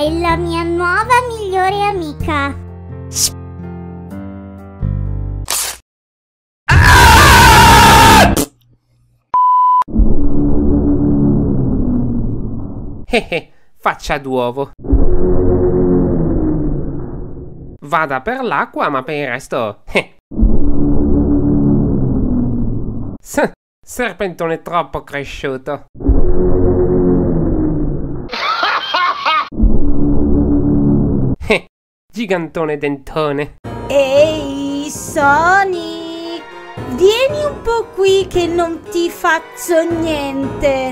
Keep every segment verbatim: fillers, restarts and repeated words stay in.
è la mia nuova migliore amica. Eh eh, faccia d'uovo. Vada per l'acqua, ma per il resto... Eh. S serpentone troppo cresciuto. Eh, gigantone dentone. Ehi, Sonic! Vieni un po' qui che non ti faccio niente.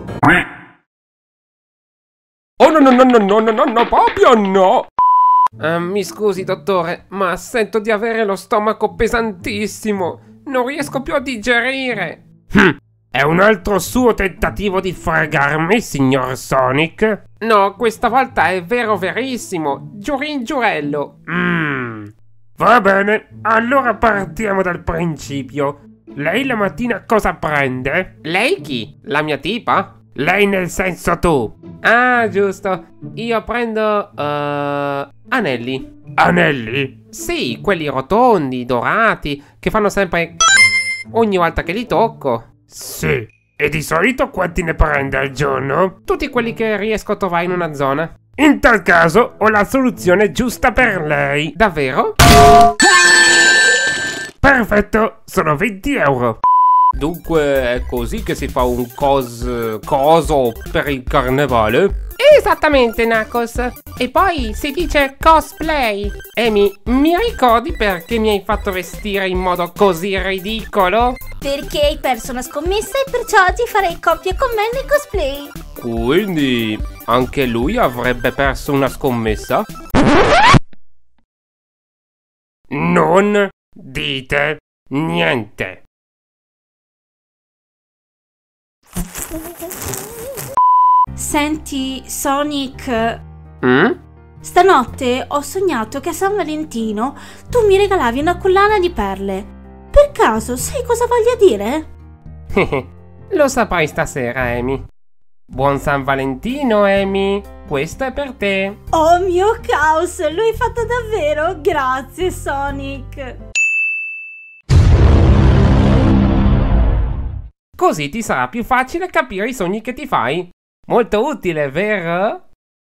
Oh no no no no no no no no, proprio no! Uh, mi scusi dottore, ma sento di avere lo stomaco pesantissimo. Non riesco più a digerire. Hm, è un altro suo tentativo di fregarmi, signor Sonic? No, questa volta è vero verissimo. Giurin giurello. Mmm. Va bene, allora partiamo dal principio. Lei la mattina cosa prende? Lei chi? La mia tipa? Lei nel senso tu. Ah, giusto. Io prendo... Uh, anelli. Anelli? Sì, quelli rotondi, dorati, che fanno sempre... ogni volta che li tocco. Sì. E di solito quanti ne prende al giorno? Tutti quelli che riesco a trovare in una zona. In tal caso ho la soluzione giusta per lei. Davvero? Perfetto, sono venti euro. Dunque è così che si fa un cos... coso per il carnevale? Esattamente, Knuckles. E poi si dice cosplay. Amy, mi ricordi perché mi hai fatto vestire in modo così ridicolo? Perché hai perso una scommessa e perciò oggi farei coppia con me nel cosplay. Quindi anche lui avrebbe perso una scommessa? Non dite niente. Senti, Sonic, Mm? stanotte ho sognato che a San Valentino tu mi regalavi una collana di perle. Per caso sai cosa voglia dire? Lo saprai stasera, Amy. Buon San Valentino, Amy. Questo è per te. Oh mio caos, lo hai fatto davvero? Grazie, Sonic. Così ti sarà più facile capire i sogni che ti fai. Molto utile, vero?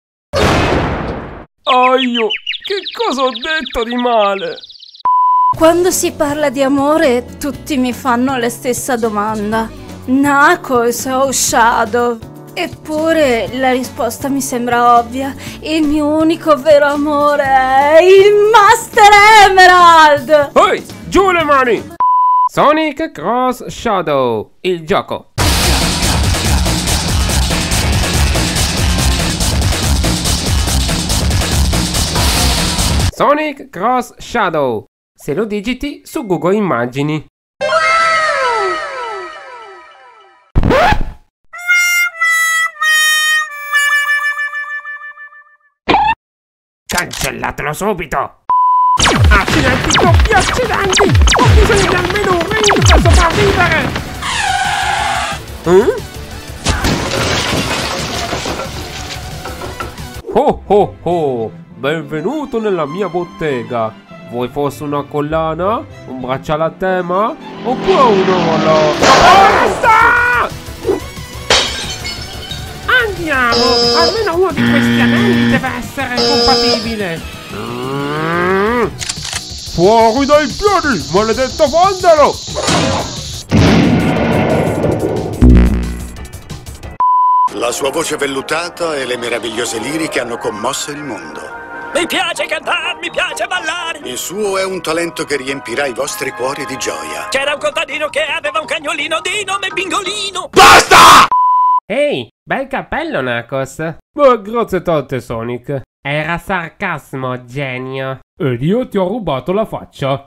Aio, che cosa ho detto di male? Quando si parla di amore, tutti mi fanno la stessa domanda. Knuckles o Shadow? Eppure la risposta mi sembra ovvia. Il mio unico vero amore è il Master Emerald! Ehi, giù le mani! Sonic Cross Shadow, il gioco. Sonic Cross Shadow. Se lo digiti su Google Immagini. Cancellatelo subito! Accidenti, doppi accidenti! Ho bisogno di almeno un ring per sopravvivere! Eh? Oh oh oh! Benvenuto nella mia bottega! Vuoi forse una collana? Un bracciale a tema? Oppure un orologio? Basta! Andiamo! Almeno uno di questi anelli deve essere compatibile! Mm. Fuori dai piedi, maledetto vandalo! La sua voce vellutata e le meravigliose liriche hanno commosso il mondo. Mi piace cantare, mi piace ballare. Il suo è un talento che riempirà i vostri cuori di gioia. C'era un contadino che aveva un cagnolino di nome Bingolino. Basta! Ehi, bel cappello, Knuckles. Beh, grazie tante, Sonic. Era sarcasmo, genio. Ed io ti ho rubato la faccia.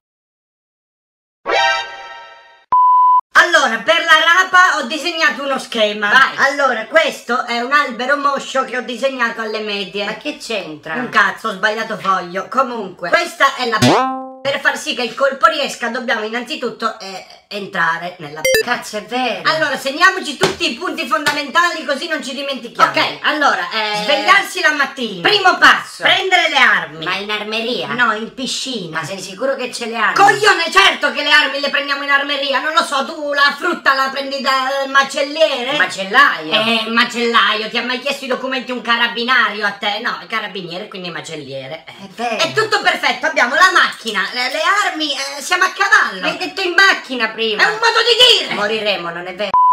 Allora, per la rapa ho disegnato uno schema. Vai. Allora, questo è un albero moscio che ho disegnato alle medie. Ma che c'entra? Un cazzo, ho sbagliato foglio. Comunque, questa è la... Per far sì che il colpo riesca dobbiamo innanzitutto eh, entrare nella Cazzo, è vero. Allora segniamoci tutti i punti fondamentali così non ci dimentichiamo. Ok, allora eh... svegliarsi la mattina. Primo passo. Prendere le armi. Ma in armeria? No, in piscina. Ma sei sicuro che ce le armi? Coglione, certo che le armi le prendiamo in armeria. Non lo so, tu la frutta la prendi dal macelliere? Macellaio. Eh, macellaio. Ti ha mai chiesto i documenti un carabinario a te? No, il carabiniere, quindi macelliere. È vero. È tutto perfetto, abbiamo la macchina, le, le armi, eh, siamo a cavallo. L'hai detto in macchina prima. È un modo di dire. Moriremo, non è vero?